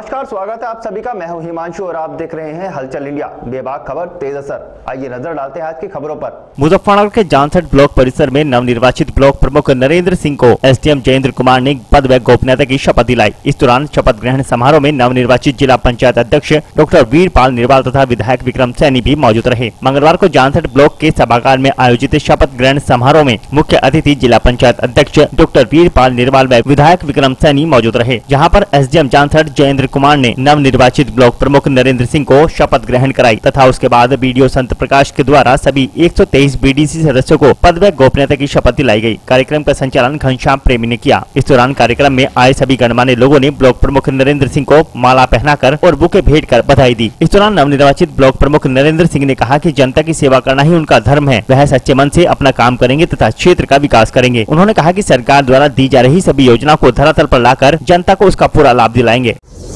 नमस्कार, स्वागत है आप सभी का। मैं हूं हिमांशु और आप देख रहे हैं हलचल इंडिया। बेबाक खबर तेज असर। आइए नजर डालते हैं आज की खबरों पर। मुजफ्फरनगर के जानसठ ब्लॉक परिसर में नवनिर्वाचित ब्लॉक प्रमुख नरेंद्र सिंह को एसडीएम जयेंद्र कुमार ने पद व गोपनीयता की शपथ दिलाई। इस दौरान शपथ ग्रहण समारोह में नवनिर्वाचित जिला पंचायत अध्यक्ष डॉक्टर वीरपाल निरवाल तथा विधायक विक्रम सैनी भी मौजूद रहे। मंगलवार को जानसठ ब्लॉक के सभागार में आयोजित शपथ ग्रहण समारोह में मुख्य अतिथि जिला पंचायत अध्यक्ष डॉक्टर वीरपाल निरवाल व विधायक विक्रम सैनी मौजूद रहे, जहाँ पर एसडीएम जानसठ जयेंद्र कुमार ने नवनिर्वाचित ब्लॉक प्रमुख नरेंद्र सिंह को शपथ ग्रहण कराई तथा उसके बाद बीडीओ संत प्रकाश के द्वारा सभी 123 बीडीसी सदस्यों को पद व गोपनीयता की शपथ दिलाई गई। कार्यक्रम का संचालन घनश्याम प्रेमी ने किया। इस दौरान कार्यक्रम में आए सभी गणमान्य लोगों ने ब्लॉक प्रमुख नरेंद्र सिंह को माला पहनाकर और बुके भेंट कर बधाई दी। इस दौरान नवनिर्वाचित ब्लॉक प्रमुख नरेंद्र सिंह ने कहा कि जनता की सेवा करना ही उनका धर्म है। वह सच्चे मन से अपना काम करेंगे तथा क्षेत्र का विकास करेंगे। उन्होंने कहा कि सरकार द्वारा दी जा रही सभी योजनाओं को धरातल पर लाकर जनता को उसका पूरा लाभ दिलाएंगे।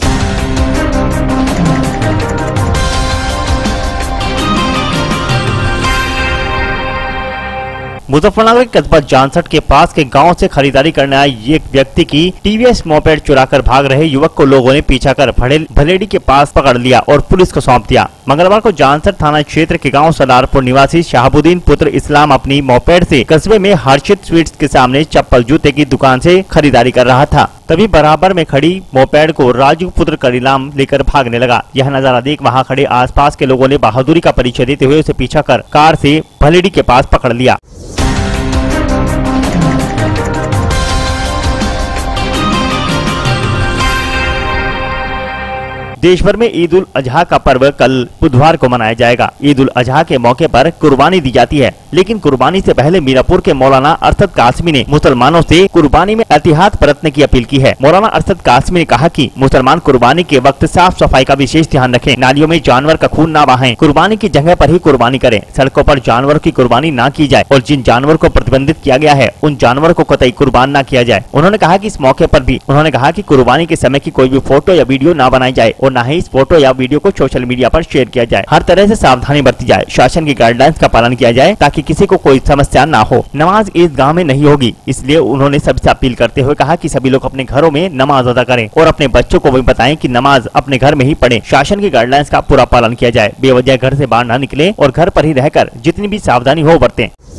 मुजफ्फरनगर के कस्बा जानसठ के पास के गांव से खरीदारी करने आए एक व्यक्ति की टीवीएस मोपेड चुराकर भाग रहे युवक को लोगों ने पीछा कर भलेडी के पास पकड़ लिया और पुलिस को सौंप दिया। मंगलवार को जानसठ थाना क्षेत्र के गांव सलारपुर निवासी शहाबुद्दीन पुत्र इस्लाम अपनी मोपेड से कस्बे में हर्षित स्वीट्स के सामने चप्पल जूते की दुकान से खरीदारी कर रहा था। तभी बराबर में खड़ी मोपेड को राजू पुत्र करीलाम लेकर भागने लगा। यह नजारा देख वहां खड़े आसपास के लोगों ने बहादुरी का परिचय देते हुए उसे पीछा कर कार से भलेडी के पास पकड़ लिया। देश भर में ईद उल अजहा का पर्व कल बुधवार को मनाया जाएगा। ईद उल अजहा के मौके पर कुर्बानी दी जाती है, लेकिन कुर्बानी से पहले मीरापुर के मौलाना अरशद कासमी ने मुसलमानों से कुर्बानी में एहतियात बरतने की अपील की है। मौलाना अरशद कासमी ने कहा कि मुसलमान कुर्बानी के वक्त साफ सफाई का विशेष ध्यान रखें, नालियों में जानवर का खून न बहाएं, कुर्बानी की जगह पर ही कुर्बानी करें, सड़कों पर जानवरों की कुर्बानी न की जाए और जिन जानवर को प्रतिबंधित किया गया है उन जानवरों को कतई कुर्बान न किया जाए। उन्होंने कहा कि इस मौके पर भी उन्होंने कहा कि कुर्बानी के समय की कोई भी फोटो या वीडियो न बनाई जाए और न ही इस फोटो या वीडियो को सोशल मीडिया पर शेयर किया जाए। हर तरह से सावधानी बरती जाए, शासन की गाइडलाइंस का पालन किया जाए ताकि किसी को कोई समस्या ना हो। नमाज ईदगाह में नहीं होगी, इसलिए उन्होंने सबसे अपील करते हुए कहा कि सभी लोग अपने घरों में नमाज अदा करें और अपने बच्चों को भी बताएं कि नमाज अपने घर में ही पढ़ें। शासन की गाइडलाइंस का पूरा पालन किया जाए, बेवजह घर से बाहर न निकले और घर पर ही रहकर जितनी भी सावधानी हो बरतें।